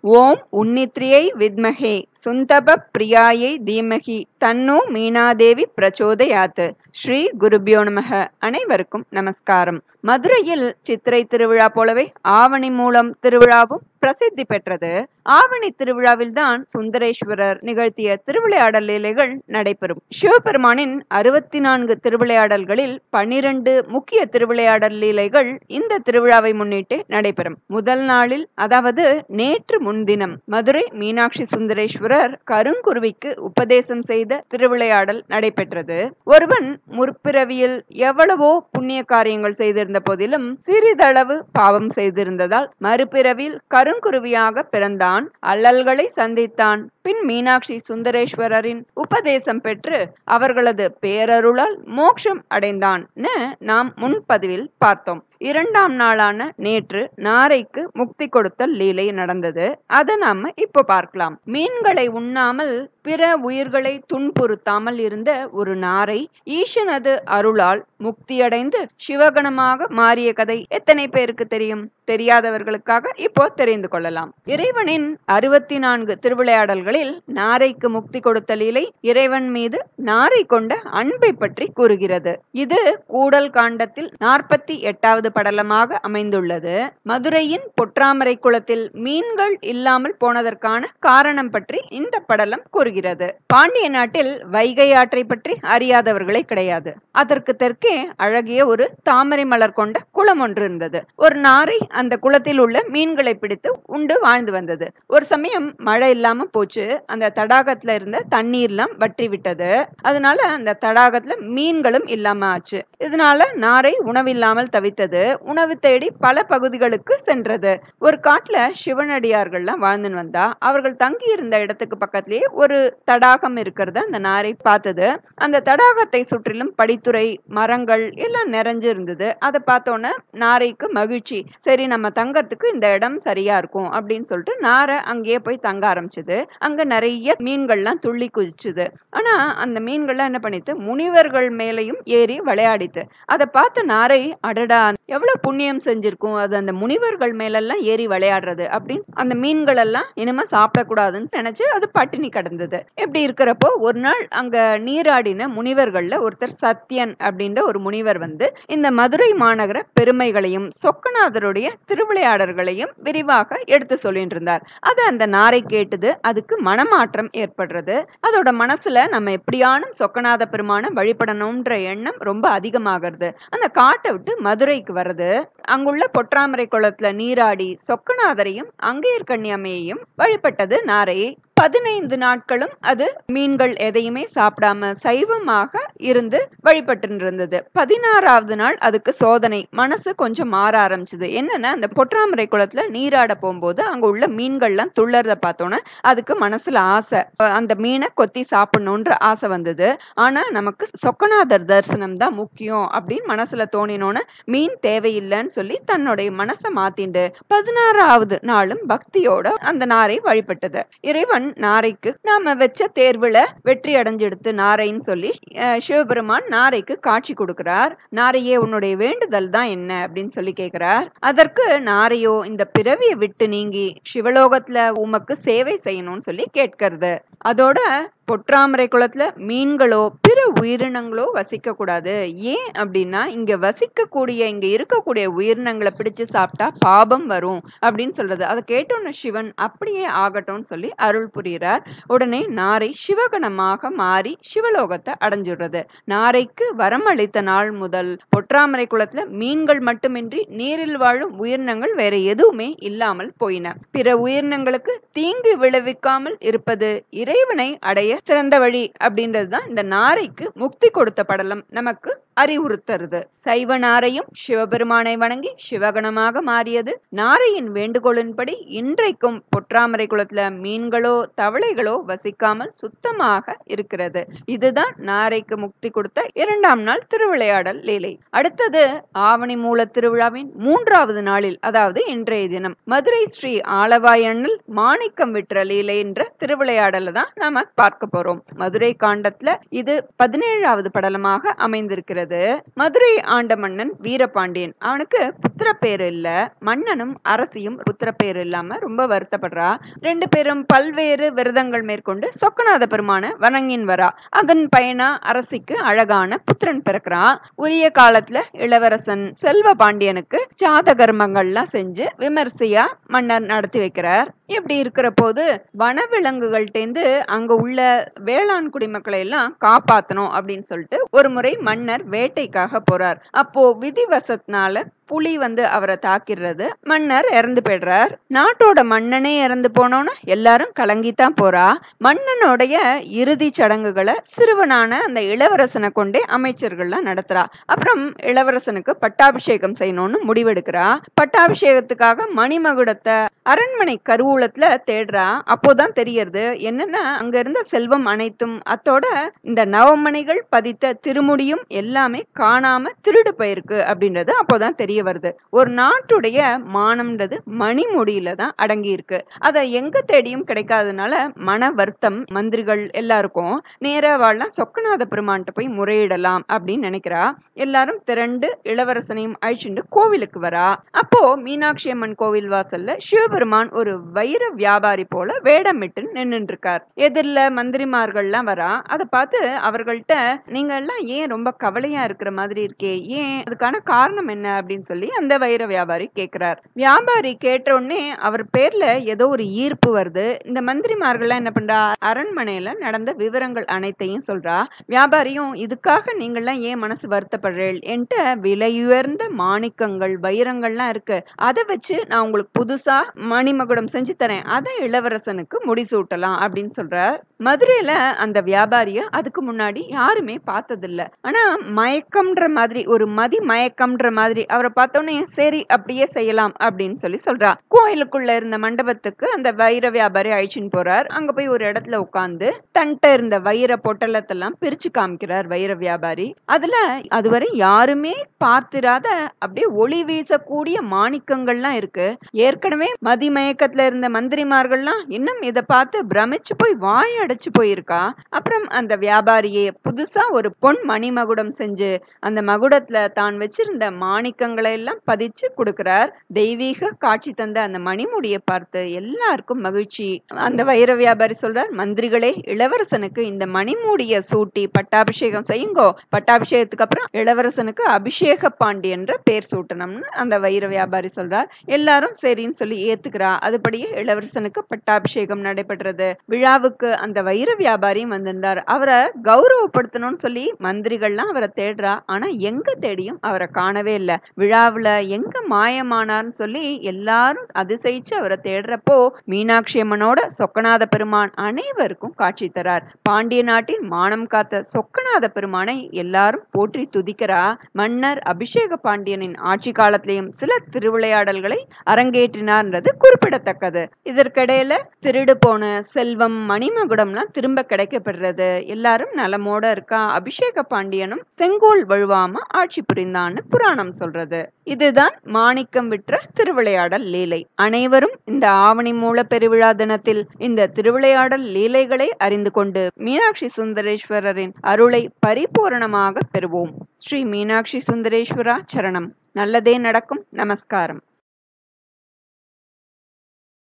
ஓம் உன்னித்ரியை வித்மஹே சுந்தப பிரியாயை தீமஹி தன்னோ மீனாதேவி பிரச்சோதயாத். ஸ்ரீ குருபியோ நமக. அனைவருக்கும் நமஸ்காரம். மதுரையில் சித்திரை திருவிழா போலவே ஆவணி மூலம் திருவிழாவும் பிரசித்தி பெற்றது. ஆவணி திருவிழாவில் தான் சுந்தரேஸ்வரர் நிகழ்த்திய திருவிளையாடல் லீலைகள் நடைபெறும். சிவபெருமானின் 64 திருவிளையாடல்களில் 12 முக்கிய திருவிளையாடல் லீலைகள் இந்த திருவிழாவை முன்னிட்டு நடைபெறும். முதல் நாளில், அதாவது நேற்று முன்தினம், மதுரை மீனாட்சி சுந்தரேஸ்வரர் கருங்குருவிக்கு உபதேசம் செய்த திருவிளையாடல் நடைபெற்றது. ஒருவன் முற்பிறவியில் எவ்வளவோ புண்ணிய காரியங்கள் செய்திருந்த போதிலும் சிறிதளவு பாவம் செய்திருந்ததால் மறுபிறவியில் கருங்குருவியாக பிறந்தான். அல்லல்களை சந்தித்தான். பின் மீனாட்சி சுந்தரேஸ்வரரின் உபதேசம் பெற்று அவர்களது பேரருளால் மோட்சம் அடைந்தான். நாம் முன்பதிவில் பார்த்தோம். இரண்டாம் நாளான நேற்று நாரைக்கு முக்தி கொடுத்தல் லீலை நடந்தது. அதை நாம இப்போ பார்க்கலாம். மீன்களை உண்ணாமல் பிற உயிர்களை துன்புறுத்தாமல் இருந்த ஒரு நாரை ஈசனது அருளால் முக்தியடைந்து சிவகணமாக மாறிய கதை எத்தனை பேருக்கு தெரியும்? தெரியாதவர்களுக்காக இப்போ தெரிந்து கொள்ளலாம். இறைவனின் 64 திருவிளையாடல்களில் நாரைக்கு முக்தி கொடுத்த லீலை இறைவன் மீது நாரை கொண்ட அன்பை பற்றி கூறுகிறது. இது கூடல் காண்டத்தில் 48வது படலமாக அமைந்துள்ளது. மதுரையின் பொற்றாமரை குளத்தில் மீன்கள் இல்லாமல் போனதற்கான காரணம் பற்றி இந்த படலம் கூறுகிறது. பாண்டிய நாட்டில் வைகை ஆற்றை பற்றி அறியாதவர்களே கிடையாது. அதற்கு தெற்கே அழகிய ஒரு தாமரை மலர் கொண்ட குளம் ஒன்று இருந்தது. ஒரு நாரை அந்த குளத்தில் உள்ள மீன்களை பிடித்து உண்டு வாழ்ந்து வந்தது. ஒரு சமயம் மழை இல்லாம போச்சு. அந்த தடாகத்துல இருந்த தண்ணீர்லாம் வற்றி விட்டது. அதனால அந்த தடாகத்துல மீன்களும் இல்லாம ஆச்சு. இதனால நாரை உணவில்லாமல் தவித்தது. உணவு தேடி பல பகுதிகளுக்கு சென்றது. ஒரு காட்டுல சிவனடியார்கள்லாம் வாழ்ந்துன்னு வந்தா அவர்கள் தங்கி இருந்த இடத்துக்கு பக்கத்திலேயே ஒரு தடாகம் இருக்கிறத அந்த நாரை பார்த்தது. அந்த தடாகத்தை சுற்றிலும் படித்துறை மரங்கள் எல்லாம் நிறைஞ்சு இருந்தது. அதை பார்த்தோன்னே நாரைக்கு மகிழ்ச்சி. சரி, நம்ம தங்கறதுக்கு இந்த இடம் சரியா இருக்கும் அப்படின்னு சொல்லிட்டு நாரை அங்கேயே போய் தங்க ஆரம்பிச்சது. அங்க நிறைய மீன்கள்லாம் துள்ளி குதிச்சுது. ஆனா அந்த மீன்கள்லாம் என்ன பண்ணிட்டு முனிவர்கள் மேலையும் ஏறி விளையாடித்து. அதை பார்த்த நாரை, அடடா, எவ்வளவு புண்ணியம் செஞ்சிருக்கும் அது அந்த முனிவர்கள் மேலெல்லாம் ஏறி விளையாடுறது அப்படின்னு அந்த மீன்கள் எல்லாம் இனிமே சாப்பிடக்கூடாதுன்னு நினைச்சு அது பட்டினி கிடந்தது. எப்படி இருக்கிறப்போ ஒரு நாள் அங்க நீராடின முனிவர்கள்ல ஒருத்தர் சத்யன் அப்படின்ற ஒரு முனிவர் வந்து இந்த மதுரை மாநகர பெருமைகளையும் சொக்கநாதருடைய திருவிளையாடல்களையும் விரிவாக எடுத்து சொல்லிட்டு இருந்தார். அது அந்த நாரை கேட்டது. அதுக்கு மனமாற்றம் ஏற்படுறது. அதோட மனசுல நம்ம எப்படியானும் சொக்கநாத பெருமான வழிபடணும்ன்ற எண்ணம் ரொம்ப அதிகமாகிறது. அந்த காட்டை விட்டு மதுரைக்கு வருது. அங்குள்ள பொற்றாமரை குளத்துல நீராடி சொக்கநாதரையும் அங்கேயர் கன்னியம்மையையும் வழிபட்டது நாரை. 15 நாட்களும் அது மீன்கள் எதையுமே சாப்பிடாம சைவமாக இருந்து வழிபட்டு இருந்தது. 16வது நாள் அதுக்கு சோதனை. மனசு கொஞ்சம் மாற ஆரம்பிச்சது. என்னன்னா, அந்த பொற்றாமரை குளத்துல நீராட போகும்போது அங்க உள்ள மீன்கள்லாம் துள்ளறத பார்த்தோன்னே அதுக்கு மனசுல ஆசை. அந்த மீனை கொத்தி சாப்பிடணும்ன்ற ஆசை வந்தது. ஆனா நமக்கு சொக்கநாதர் தரிசனம் தான் முக்கியம் அப்படின்னு மனசுல தோணினோன்னு மீன் தேவையில்லைன்னு சொல்லி தன்னுடைய மனசை மாத்திண்டு 16வது நாளும் பக்தியோட அந்த நாரை வழிபட்டது. இறைவன் நாரைக்கு நாம வச்ச தேர்வுல வெற்றி அடைஞ்செடுத்து நாரைன்னு சொல்லி சிவபெருமான் நாரைக்கு காட்சி கொடுக்கிறார். நாரையே, உன்னுடைய வேண்டுதல் தான் என்ன அப்படின்னு சொல்லி கேட்கிறார். அதற்கு நாரையோ இந்த பிறவியை விட்டு நீங்கி சிவலோகத்துல உமக்கு சேவை செய்யணும்னு சொல்லி கேட்கிறது. அதோட பொற்றாமரை குளத்துல மீன்களோ பிற உயிரினங்களோ வசிக்க கூடாது. ஏன் அப்படின்னா, இங்க இருக்கக்கூடிய உயிரினங்களை பிடிச்சு சாப்பிட்டா பாபம் வரும் அப்படின்னு சொல்றது. அதை கேட்டோன்னு சிவன் அப்படியே ஆகட்டும்னு சொல்லி அருள் புரிகிறார். உடனே நாரை சிவகணமாக மாறி சிவலோகத்தை அடைஞ்சிடுறது. நாரைக்கு வரம் அளித்த நாள் முதல் பொற்றாமரை குளத்துல மீன்கள் மட்டுமின்றி நீரில் வாழும் உயிரினங்கள் வேற எதுவுமே இல்லாமல் போயின. பிற உயிரினங்களுக்கு தீங்கு விளைவிக்காமல் இருப்பது இறைவனை அடைய சிறந்த வழி அப்படின்றதுதான் இந்த நாரைக்கு முக்தி கொடுத்த படலம் நமக்கு அறிவுறுத்துறது. சைவ நாரையும் சிவபெருமானை வணங்கி சிவகணமாக மாறியது. நாரையின் வேண்டுகோளின்படி இன்றைக்கும் பொற்றாமரை குளத்துல மீன்களோ தவளைகளோ வசிக்காமல் சுத்தமாக இருக்கிறது. இதுதான் நாரைக்கு முக்தி கொடுத்த 2ஆம் நாள் திருவிளையாடல் லீலை. அடுத்தது ஆவணி மூல திருவிழாவின் 3வது நாளில், அதாவது இன்றைய தினம், மதுரை ஸ்ரீ ஆலவாயண்ணல் மாணிக்கம் விற்ற லீலை என்ற திருவிளையாடல தான் நாம பார்க்க போறோம். மதுரை காண்டத்துல இது 17வது படலமாக அமைந்திருக்கிறது. நடந்தது. மதுரை ஆண்ட மன்னன் வீரபாண்டியன். அவனுக்கு புத்திர பேரு இல்ல. மன்னனும் அரசியும் புத்திர பேரு இல்லாம ரொம்ப வருத்தப்படுறா. 2 பேரும் பல்வேறு விரதங்கள் மேற்கொண்டு சொக்கநாத பெருமான வணங்கின் வரா. அதன் பயனா அரசிக்கு அழகான புத்திரன் பிறக்கிறான். உரிய காலத்துல இளவரசன் செல்வ பாண்டியனுக்கு ஜாத கர்மங்கள்லாம் செஞ்சு விமர்சையா மன்னர் நடத்தி வைக்கிறார். இப்படி இருக்கிற போது வனவிலங்குகள்டேந்து அங்க உள்ள வேளாண் குடிமக்களை எல்லாம் காப்பாத்தணும் அப்படின்னு சொல்லிட்டு ஒரு முறை மன்னர் வேட்டைக்காக போறார். அப்போ விதிவசத்தினால புலி அவரை தாக்கிடுறது. மன்னர் இறந்து போயிடுறார். நாட்டோட மன்னனே இறந்து போனோன்னு எல்லாரும் கலங்கித்தான் போறா. மன்னனுடைய இறுதி சடங்குகளை சிறுவனான அந்த இளவரசனை கொண்டே அமைச்சர்கள்லாம் நடத்துறா. அப்புறம் இளவரசனுக்கு பட்டாபிஷேகம் செய்யணும்னு முடிவெடுக்கிறா. பட்டாபிஷேகத்துக்காக மணிமகுடத்தை அரண்மனை கருவூலத்துல தேடுறா. அப்போதான் தெரியறது என்னன்னா அங்க இருந்த செல்வம் அனைத்தும் அத்தோட இந்த நவமணிகள் பதித்த திருமுடியும் எல்லாமே காணாம திருடு போயிருக்கு அப்படின்றது அப்போதான் தெரிய வருது. ஒரு நாட்டுடைய மானம்ன்றது மணிமுடியில தான் அடங்கி இருக்கு. அதை எங்க தேடியும் கிடைக்காதனால மன வருத்தம் மந்திரிகள் எல்லாருக்கும். நேரா வாழலாம் சொக்கநாத பெருமான்கிட்ட போய் முறையிடலாம் அப்படின்னு நினைக்கிறா. எல்லாரும் திரண்டு இளவரசனையும் அழிச்சுண்டு கோவிலுக்கு வரா. அப்போ மீனாட்சி அம்மன் கோவில் வாசல்ல சிவபெருமான் ஒரு வைர வியாபாரி போல வேடமிட்டு நின்று இருக்கார். எதிரில மந்திரிமார்கள்லாம் வரா. அதை பார்த்து அவர்கள்ட்ட நீங்க எல்லாம் ஏன் ரொம்ப கவலையா இருக்கிற மாதிரி இருக்கே, ஏன், அதுக்கான காரணம் என்ன அப்படின்னு சொல்லி அந்த வைர வியாபாரி கேட்கிறார். வியாபாரி கேட்ட உடனே அவர் பேர்ல ஏதோ ஒரு ஈர்ப்பு வருது. இந்த மந்திரிமார்கள்லாம் என்ன பண்றா, அரண்மனையில நடந்த விவரங்கள் அனைத்தையும் சொல்றா. வியாபாரியும் இதுக்காக நீங்கள்லாம் ஏன் மனசு வருத்தப்படுறீள், என்கிட்ட விலையுயர்ந்த மாணிக்கங்கள் வைரங்கள்லாம் இருக்கு, அதை வச்சு நான் உங்களுக்கு புதுசா மணிமகுடம் செஞ்சு தரேன், அதை இளவரசனுக்கு முடிசூட்டலாம் அப்படின்னு சொல்றார். மதுரையில அந்த வியாபாரிய அதுக்கு முன்னாடி யாருமே பார்த்ததில்ல. ஆனா மயக்கம்ன்ற மாதிரி, ஒரு மதி மயக்கம்ன்ற மாதிரி அவரை பார்த்தோன்னே சரி அப்படியே செய்யலாம் அப்படின்னு சொல்லி சொல்றா. கோயிலுக்குள்ள இருந்த மண்டபத்துக்கு அந்த வைர வியாபாரி அழிச்சுன்னு போறார். அங்க போய் ஒரு இடத்துல உட்கார்ந்து தன்ட்ட இருந்த வைர பொட்டலத்தெல்லாம் பிரிச்சு காமிக்கிறார் வைர வியாபாரி. அதுல அதுவரை யாருமே பார்த்திராத அப்படியே ஒளி வீசக்கூடிய மாணிக்கங்கள்லாம் இருக்கு. ஏற்கனவே மதிமயக்கத்துல இருந்த மந்திரிமார்கள்லாம் இன்னும் இதை பார்த்து பிரமிச்சு போய் வாய் அடைச்சு போயிருக்கா. அப்புறம் அந்த வியாபாரியே புதுசா ஒரு பொன் மணிமகுடம் செஞ்சு அந்த மகுடத்துல தான் வச்சிருந்த மாணிக்கங்களை எல்லாம் பதிச்சு கொடுக்கிறார். தெய்வீக காட்சி தந்த அந்த மணிமுடியை பார்த்து எல்லாருக்கும் மகிழ்ச்சி. அந்த வைர வியாபாரி சொல்றார், மந்திரிகளே, இளவரசனுக்கு இந்த மணிமுடிய சூட்டி பட்டாபிஷேகம் செய்யுங்கோ. பட்டாபிஷேகத்துக்கு அப்புறம் இளவரசனுக்கு அபிஷேக பாண்டி என்ற பேர் சூட்டணும்னு அந்த வைர வியாபாரி சொல்றார். எல்லாரும் சரின்னு சொல்லி ஏத்துக்கிறா. அதுபடியே இளவரசனுக்கு பட்டாபிஷேகம் நடைபெற்றது. விழாவுக்கு அந்த வைர வியாபாரியும் வந்திருந்தார். அவரை கௌரவப்படுத்தணும்னு சொல்லி மந்திரிகள்லாம் அவரை தேடுறா. ஆனா எங்க தேடியும் அவரை காணவே இல்லை. விழாவுல எங்க மாயமானார்னு சொல்லி எல்லாரும் அதிசயிச்சு அவரை தேடுறப்போ மீனாட்சி அம்மனோட சொக்கநாத பெருமான் அனைவருக்கும் காட்சி தரார். பாண்டிய நாட்டின் மானம் காத்த சொக்கநாத பெருமானை எல்லாரும் போற்றி துதிக்கிறா. மன்னர் அபிஷேக பாண்டியனின் ஆட்சி காலத்திலையும் சில திருவிளையாடல்களை அரங்கேற்றினார்ன்றது குறிப்பிடத்தக்கது. இதற்கிடையில திருடு போன செல்வம் மணிமகுடம்லாம் திரும்ப கிடைக்கப்படுறது. எல்லாரும் நலமோட இருக்கா. அபிஷேக பாண்டியனும் செங்கோல் வழுவாம ஆட்சி புரிந்தான்னு புராணம் சொல்றது. இதுதான் மாணிக்கம் விற்ற திருவிளையாடல் லீலை. அனைவரும் இந்த ஆவணி மூல பெருவிழா தினத்தில் இந்த திருவிளையாடல் லீலைகளை அறிந்து கொண்டு மீனாட்சி சுந்தரேஸ்வரரின் அருளை பரிபூரணமாக பெறுவோம். ஸ்ரீ மீனாட்சி சுந்தரேஸ்வரா சரணம். நல்லதே நடக்கும். நமஸ்காரம்.